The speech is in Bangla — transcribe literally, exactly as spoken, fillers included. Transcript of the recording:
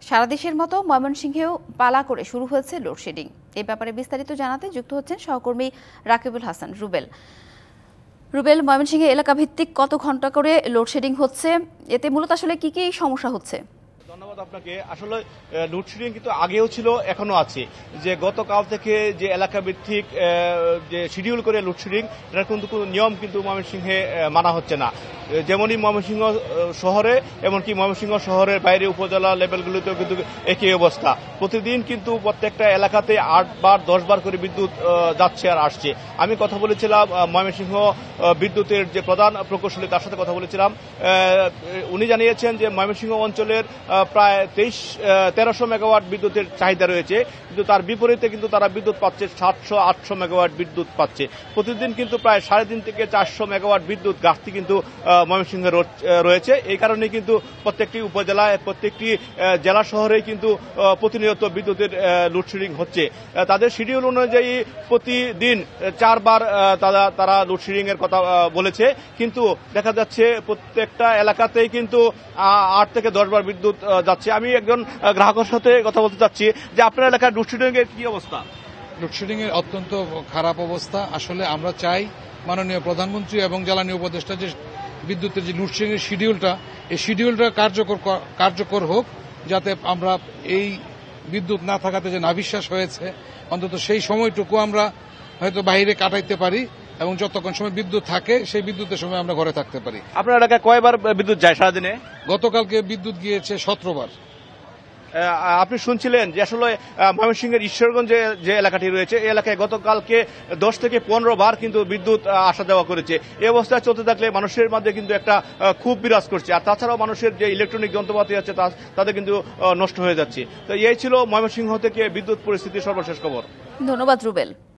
সারা দেশের মতো ময়মনসিংহেও পালা করে শুরু হয়েছে লোডশেডিং। এ ব্যাপারে বিস্তারিত জানাতে যুক্ত হচ্ছেন সহকর্মী রাকিবুল হাসান রুবেল। রুবেল, ময়মনসিংহে এলাকা ভিত্তিক কত ঘন্টা করে লোডশেডিং হচ্ছে, এতে মূলত আসলে কি কি সমস্যা হচ্ছে? ধন্যবাদ আপনাকে। আসলে লোডশেডিং কিন্তু আগেও ছিল, এখনো আছে। যে গতকাল থেকে যে এলাকা ভিত্তিক যে শিডিউল করে লোডশেডিং, এটার কিন্তু কোনো নিয়ম কিন্তু ময়মনসিংহে মানা হচ্ছে না। যেমনই ময়মনসিংহ শহরে, এমনকি ময়মনসিংহ শহরের বাইরে উপজেলা লেভেলগুলোতেও কিন্তু একই অবস্থা। প্রতিদিন কিন্তু প্রত্যেকটা এলাকাতে আট বার দশ বার করে বিদ্যুৎ যাচ্ছে আর আসছে। আমি কথা বলেছিলাম ময়মনসিংহ বিদ্যুতের যে প্রধান প্রকৌশলী, তার সাথে কথা বলেছিলাম। উনি জানিয়েছেন যে ময়মনসিংহ অঞ্চলের প্রায় তেইশ তেরোশো মেগাওয়াট বিদ্যুতের চাহিদা রয়েছে, কিন্তু তার বিপরীতে কিন্তু তারা বিদ্যুৎ পাচ্ছে সাতশো আটশো মেগাওয়াট বিদ্যুৎ পাচ্ছে। প্রতিদিন কিন্তু প্রায় সাড়ে তিন থেকে চারশো মেগাওয়াট বিদ্যুৎ ঘাটতি কিন্তু ময়মনসিংহে রয়েছে। এই কারণে কিন্তু প্রত্যেকটি উপজেলায়, প্রত্যেকটি জেলা শহরে কিন্তু প্রতিনিয়ত বিদ্যুতের লোডশেডিং হচ্ছে। তাদের শিডিউল অনুযায়ী প্রতিদিন চারবার তারা তারা লোডশেডিং এর কথা বলেছে, কিন্তু দেখা যাচ্ছে প্রত্যেকটা এলাকাতেই কিন্তু আট থেকে দশ বার বিদ্যুৎ যাচ্ছে। আমি একজন গ্রাহকের সাথে কথা বলতে চাচ্ছি যে আপনার এলাকার লোডশেডিং এর কি অবস্থা? লোডশেডিং এর অত্যন্ত খারাপ অবস্থা। আসলে আমরা চাই মাননীয় প্রধানমন্ত্রী এবং জ্বালানি উপদেষ্টা যে বিদ্যুতের যে লোডশেডিং এর শিডিউলটা, এই শিডিউলটা কার্যকর কার্যকর হোক, যাতে আমরা এই বিদ্যুৎ না থাকাতে যে নাভিশ্বাস হয়েছে, অন্তত সেই সময়টুকু আমরা হয়তো বাইরে কাটাইতে পারি এবং যতক্ষণ সময় বিদ্যুৎ থাকে সেই বিদ্যুতের সময় আমরা ঘরে থাকতে পারি। আপনার এলাকায় কয়বার বিদ্যুৎ যায় সারাদিনে? গতকালকে বিদ্যুৎ গিয়েছে সতেরো বার। আপনি শুনছিলেন যে আসলে ময়মনসিংহের ঈশ্বরগঞ্জে যে এলাকাটি রয়েছে, এই এলাকায় গতকালকে দশ থেকে পনেরো বার কিন্তু বিদ্যুৎ আসা যাওয়া করেছে। এই অবস্থায় চলতে থাকলে মানুষের মধ্যে কিন্তু একটা খুব বিরাজ করছে। আর তাছাড়াও মানুষের যে ইলেকট্রনিক যন্ত্রপাতি আছে তাদের কিন্তু নষ্ট হয়ে যাচ্ছে। তো এই ছিল ময়মনসিংহ থেকে বিদ্যুৎ পরিস্থিতির সর্বশেষ খবর। ধন্যবাদ রুবেল।